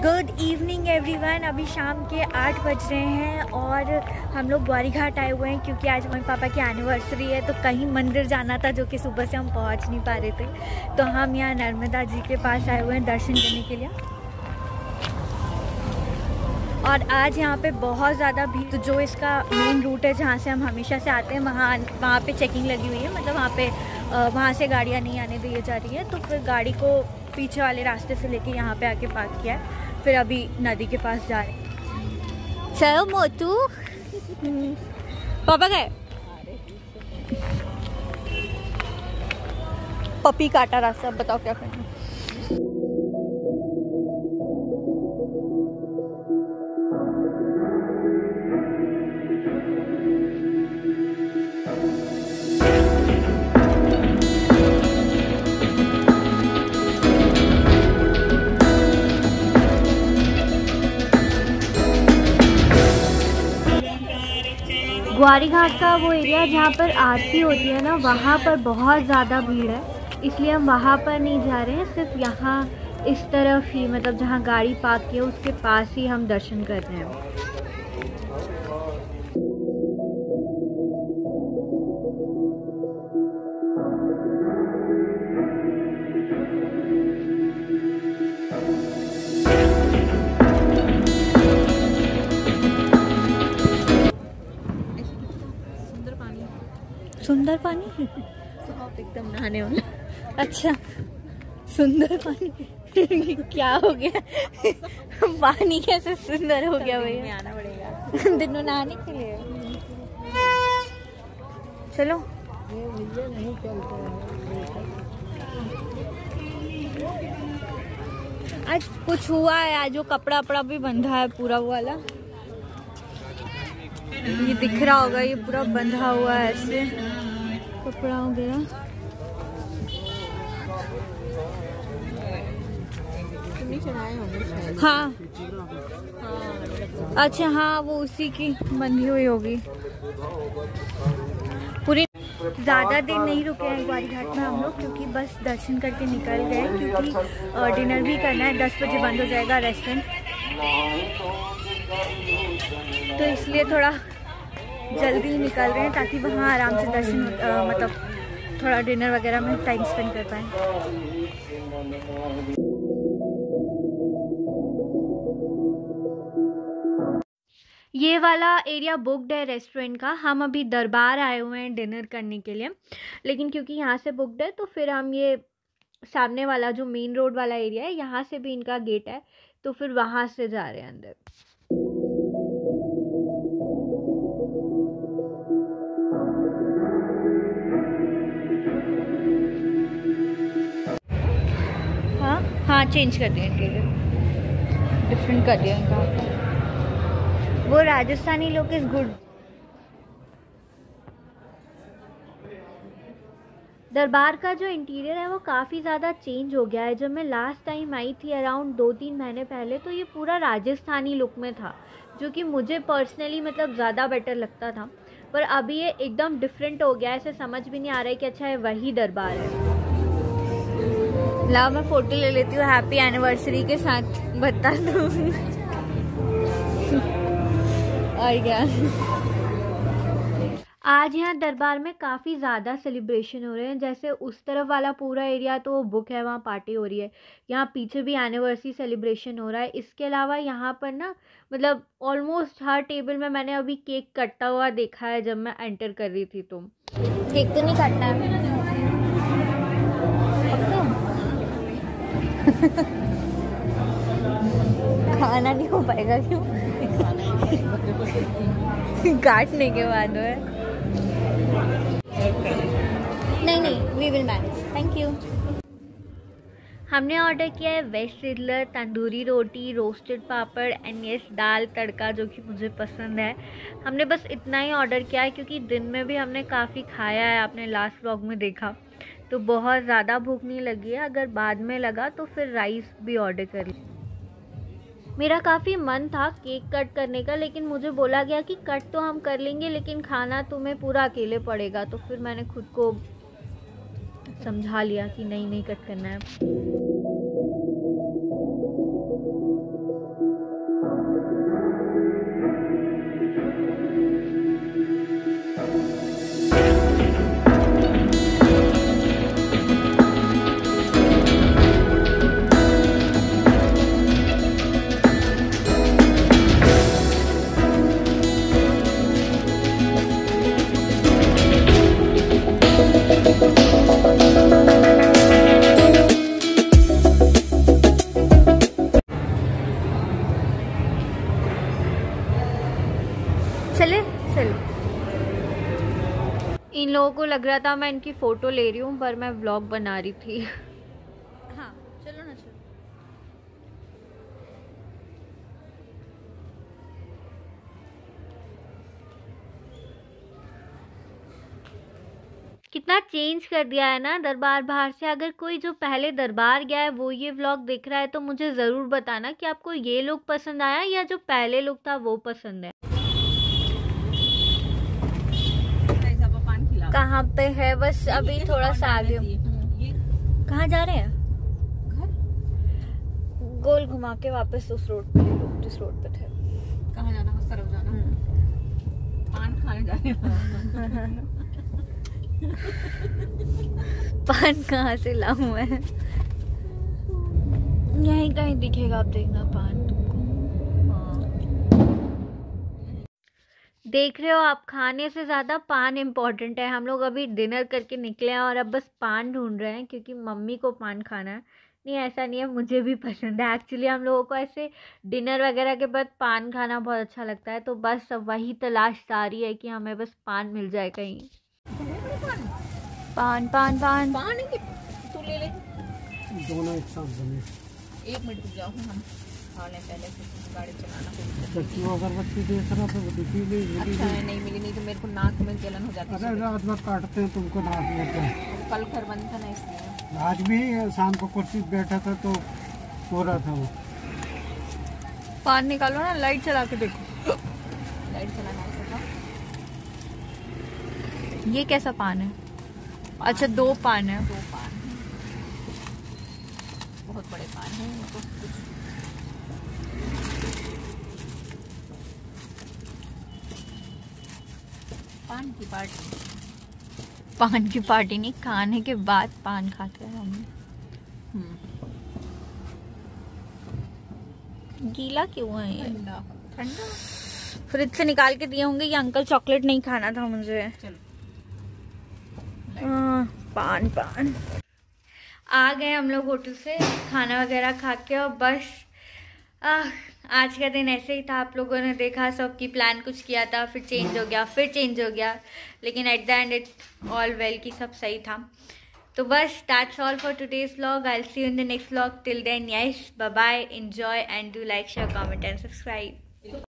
Good evening everyone. अभी शाम के 8 बज रहे हैं और हम लोग ग्वारी घाट आए हुए हैं क्योंकि आज मम्मी पापा की एनिवर्सरी है। तो कहीं मंदिर जाना था जो कि सुबह से हम पहुंच नहीं पा रहे थे, तो हम यहाँ नर्मदा जी के पास आए हुए हैं दर्शन करने के लिए। और आज यहाँ पे बहुत ज़्यादा भीड़, तो जो इसका मेन रूट है जहाँ से हम हमेशा से आते हैं वहाँ पे चेकिंग लगी हुई है। मतलब वहाँ से गाड़ियाँ नहीं आने दी जा रही है। तो फिर गाड़ी को पीछे वाले रास्ते से लेके यहाँ पे आके पार्क किया है। फिर अभी नदी के पास जा रहे हैं। चलो मोटू पापा गए, पपी काटा रास्ता। अब बताओ क्या करना। ग्वारी घाट का वो एरिया जहाँ पर आरती होती है ना, वहाँ पर बहुत ज़्यादा भीड़ है, इसलिए हम वहाँ पर नहीं जा रहे हैं। सिर्फ यहाँ इस तरफ ही, मतलब जहाँ गाड़ी पार्क की है उसके पास ही हम दर्शन कर रहे हैं। सुंदर पानी एकदम नहाने वाला। अच्छा, सुंदर पानी क्या हो गया? पानी कैसे सुंदर हो गया भैया? आना पड़ेगा दिन में नहाने के लिए। चलो आज कुछ हुआ है, आज वो कपड़ा वपड़ा भी बंधा है पूरा वाला, ये दिख रहा होगा, ये पूरा बंधा हुआ है ऐसे कपड़ा वगैरह। हाँ अच्छा, हाँ वो उसी की बंधी हुई होगी। पूरी ज़्यादा देर नहीं रुके हैं ग्वारी घाट में हम लोग, क्योंकि बस दर्शन करके निकल गए, क्योंकि डिनर भी करना है। 10 बजे बंद हो जाएगा रेस्टोरेंट, तो इसलिए थोड़ा जल्दी निकल रहे हैं ताकि वहाँ आराम से दर्शन मतलब थोड़ा डिनर वगैरह में टाइम स्पेंड कर पाएँ। ये वाला एरिया बुक्ड है रेस्टोरेंट का। हम अभी दरबार आए हुए हैं डिनर करने के लिए, लेकिन क्योंकि यहाँ से बुक्ड है तो फिर हम ये सामने वाला जो मेन रोड वाला एरिया है, यहाँ से भी इनका गेट है, तो फिर वहाँ से जा रहे हैं अंदर। हाँ चेंज कर दिया इनके लिए, डिफरेंट कर दिया इनका। वो राजस्थानी लोग इज गुड। दरबार का जो इंटीरियर है वो काफ़ी ज़्यादा चेंज हो गया है। जब मैं लास्ट टाइम आई थी अराउंड 2-3 महीने पहले, तो ये पूरा राजस्थानी लुक में था, जो कि मुझे पर्सनली मतलब ज़्यादा बेटर लगता था। पर अभी ये एकदम डिफरेंट हो गया है, ऐसे समझ भी नहीं आ रहा है कि अच्छा है वही दरबार है। लाओ मैं फ़ोटो ले लेती हूँ हैप्पी एनिवर्सरी के साथ, बता दूँ और क्या। आज यहाँ दरबार में काफ़ी ज़्यादा सेलिब्रेशन हो रहे हैं। जैसे उस तरफ वाला पूरा एरिया तो बुक है, वहाँ पार्टी हो रही है। यहाँ पीछे भी एनिवर्सरी सेलिब्रेशन हो रहा है। इसके अलावा यहाँ पर ना मतलब ऑलमोस्ट हर टेबल में मैंने अभी केक कटता हुआ देखा है जब मैं एंटर कर रही थी। तो केक तो नहीं काटना है खाना नहीं हो पाएगा क्यों? काटने के बाद है। नहीं we will manage, thank you. हमने ऑर्डर किया है veg sizzler, tandoori roti, roasted papad and yes dal tadka, जो कि मुझे पसंद है। हमने बस इतना ही ऑर्डर किया है क्योंकि दिन में भी हमने काफ़ी खाया है, आपने लास्ट व्लॉग में देखा, तो बहुत ज़्यादा भूख नहीं लगी है। अगर बाद में लगा तो फिर राइस भी ऑर्डर कर ली। मेरा काफ़ी मन था केक कट करने का, लेकिन मुझे बोला गया कि कट तो हम कर लेंगे लेकिन खाना तुम्हें पूरा अकेले पड़ेगा। तो फिर मैंने खुद को समझा लिया कि नहीं कट करना है। लोगों को लग रहा था मैं इनकी फ़ोटो ले रही हूँ, पर मैं व्लॉग बना रही थी। हाँ चलो ना, चलो। कितना चेंज कर दिया है ना दरबार बाहर से। अगर कोई जो पहले दरबार गया है वो ये व्लॉग देख रहा है तो मुझे ज़रूर बताना कि आपको ये लुक पसंद आया या जो पहले लुक था वो पसंद है। कहाँ पे है? बस अभी थोड़ा सा आगे। कहाँ जा रहे हैं? घर। गोल घुमा के वापस उस रोड पे, जिस रोड पे थे। कहाँ जाना? उस तरफ जाना। पान खाने जा रहे हैं। पान कहाँ से लाऊं मैं? यहीं कहीं दिखेगा, आप देखना पान तुमको। देख रहे हो आप, खाने से ज़्यादा पान इम्पोर्टेंट है। हम लोग अभी डिनर करके निकले हैं और अब बस पान ढूंढ रहे हैं क्योंकि मम्मी को पान खाना है। नहीं ऐसा नहीं है, मुझे भी पसंद है एक्चुअली। हम लोगों को ऐसे डिनर वगैरह के बाद पान खाना बहुत अच्छा लगता है, तो बस अब वही तलाश जारी है कि हमें बस पान मिल जाए कहीं। पान पान पान पान है कि तू ले ले? दोनों एक साथ बने। 1 मिनट रुक जाओ, हम खाने पहले से गाड़ी चलाना। अगरबत्ती देख रहा था, वो दिखी नहीं। अच्छा है, नहीं मिली, नहीं तो मेरे को नाक में जलन हो जाती है। अरे रात भर काटते हैं तुमको नाक में तो। कल घर बंद था ना इसलिए। आज भी शाम को कुर्सी पे बैठा था तो हो रहा था वो। पान निकालो ना, लाइट चला के देखो। लाइट चलाना ऐसा था। ये कैसा पान है? अच्छा 2 पान है। 2 पान है, बहुत बड़े पान है तो कुछ। पान की पार्टी। पान की पार्टी नहीं, खाने के बाद पान खाते हैं हम। गीला क्यों है ये? ठंडा ठंडा फ्रिज से निकाल के दिए होंगे। ये अंकल चॉकलेट नहीं खाना था मुझे। चलो पान पान। आ गए हम लोग होटल से खाना वगैरह खा के, और बस आज का दिन ऐसे ही था। आप लोगों ने देखा, सबकी प्लान कुछ किया था, फिर चेंज हो गया, फिर चेंज हो गया, लेकिन at the end it all well की सब सही था। तो बस that's all for today's vlog. I will see you in the next vlog. Till then, yes, bye bye, enjoy and do like, share, comment and subscribe.